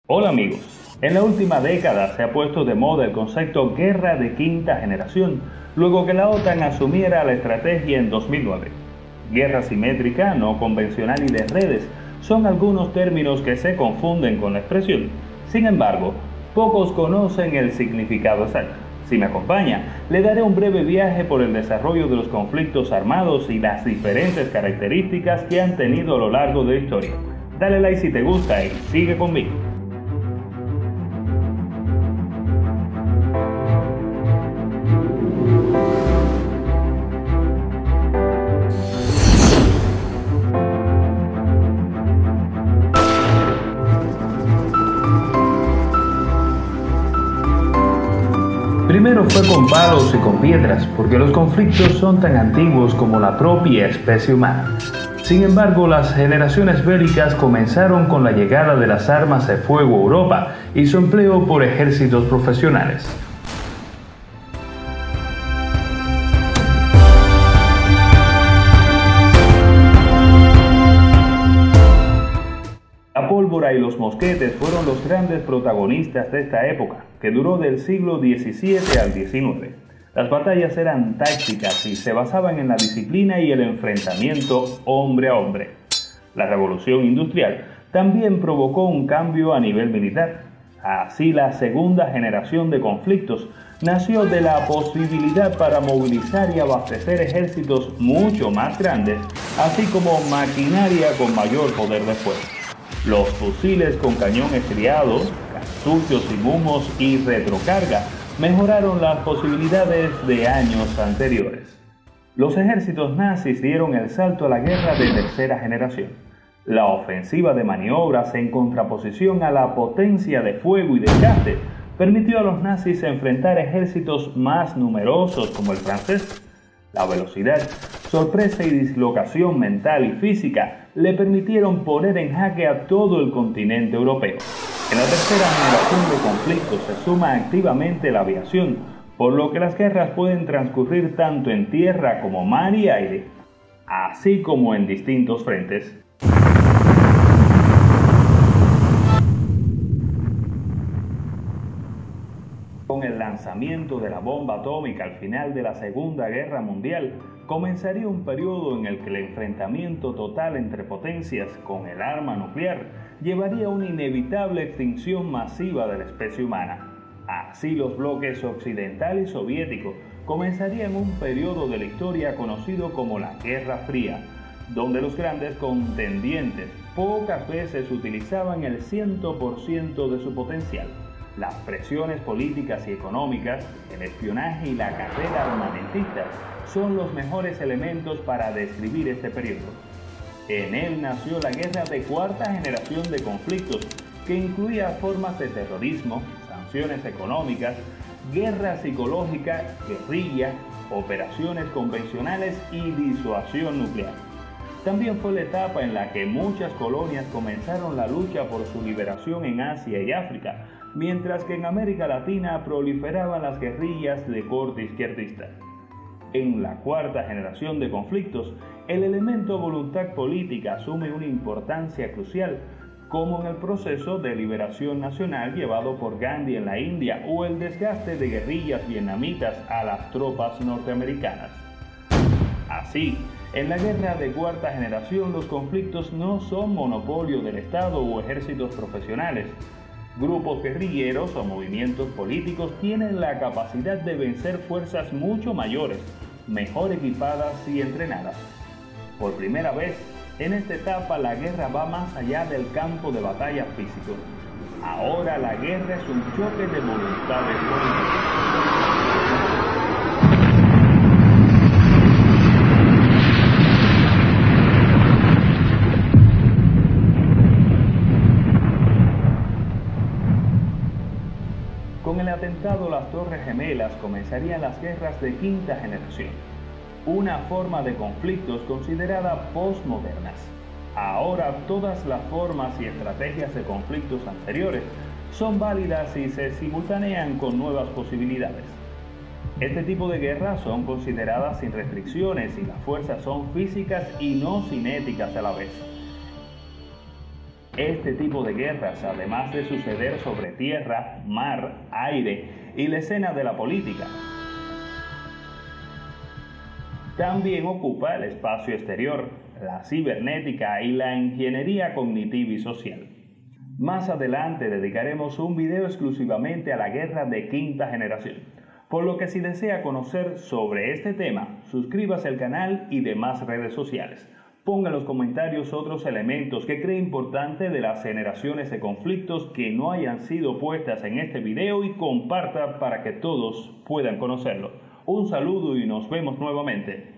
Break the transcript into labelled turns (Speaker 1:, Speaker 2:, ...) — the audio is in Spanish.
Speaker 1: Hola amigos, en la última década se ha puesto de moda el concepto guerra de quinta generación, luego que la OTAN asumiera la estrategia en 2009. Guerra simétrica, no convencional y de redes son algunos términos que se confunden con la expresión. Sin embargo, pocos conocen el significado exacto. Si me acompaña, le daré un breve viaje por el desarrollo de los conflictos armados y las diferentes características que han tenido a lo largo de la historia. Dale like si te gusta y sigue conmigo. Primero fue con palos y con piedras, porque los conflictos son tan antiguos como la propia especie humana. Sin embargo, las generaciones bélicas comenzaron con la llegada de las armas de fuego a Europa y su empleo por ejércitos profesionales. La pólvora y los mosquetes fueron los grandes protagonistas de esta época, que duró del siglo XVII al XIX. Las batallas eran tácticas y se basaban en la disciplina y el enfrentamiento hombre a hombre. La revolución industrial también provocó un cambio a nivel militar. Así, la segunda generación de conflictos nació de la posibilidad para movilizar y abastecer ejércitos mucho más grandes, así como maquinaria con mayor poder de fuego. Los fusiles con cañón estriado, cartuchos sin humos y retrocarga mejoraron las posibilidades de años anteriores. Los ejércitos nazis dieron el salto a la guerra de tercera generación. La ofensiva de maniobras en contraposición a la potencia de fuego y desgaste permitió a los nazis enfrentar ejércitos más numerosos como el francés. La velocidad, sorpresa y dislocación mental y física le permitieron poner en jaque a todo el continente europeo. En la tercera generación de conflictos se suma activamente la aviación, por lo que las guerras pueden transcurrir tanto en tierra como mar y aire, así como en distintos frentes. Con el lanzamiento de la bomba atómica al final de la Segunda Guerra Mundial, comenzaría un periodo en el que el enfrentamiento total entre potencias con el arma nuclear llevaría a una inevitable extinción masiva de la especie humana. Así, los bloques occidental y soviético comenzarían un periodo de la historia conocido como la Guerra Fría, donde los grandes contendientes pocas veces utilizaban el 100% de su potencial. Las presiones políticas y económicas, el espionaje y la carrera armamentista son los mejores elementos para describir este periodo. En él nació la guerra de cuarta generación de conflictos, que incluía formas de terrorismo, sanciones económicas, guerra psicológica, guerrilla, operaciones convencionales y disuasión nuclear. También fue la etapa en la que muchas colonias comenzaron la lucha por su liberación en Asia y África, mientras que en América Latina proliferaban las guerrillas de corte izquierdista. En la cuarta generación de conflictos, el elemento voluntad política asume una importancia crucial, como en el proceso de liberación nacional llevado por Gandhi en la India o el desgaste de guerrillas vietnamitas a las tropas norteamericanas. Así, en la guerra de cuarta generación los conflictos no son monopolio del Estado o ejércitos profesionales. Grupos guerrilleros o movimientos políticos tienen la capacidad de vencer fuerzas mucho mayores, mejor equipadas y entrenadas. Por primera vez, en esta etapa la guerra va más allá del campo de batalla físico. Ahora la guerra es un choque de voluntades políticas. Con el atentado a las Torres Gemelas comenzarían las guerras de quinta generación, una forma de conflictos considerada postmodernas. Ahora todas las formas y estrategias de conflictos anteriores son válidas y se simultanean con nuevas posibilidades. Este tipo de guerras son consideradas sin restricciones y las fuerzas son físicas y no cinéticas a la vez. Este tipo de guerras, además de suceder sobre tierra, mar, aire y la escena de la política, también ocupa el espacio exterior, la cibernética y la ingeniería cognitiva y social. Más adelante dedicaremos un video exclusivamente a la guerra de quinta generación, por lo que si desea conocer sobre este tema, suscríbase al canal y demás redes sociales. Ponga en los comentarios otros elementos que cree importante de las generaciones de conflictos que no hayan sido puestas en este video y comparta para que todos puedan conocerlo. Un saludo y nos vemos nuevamente.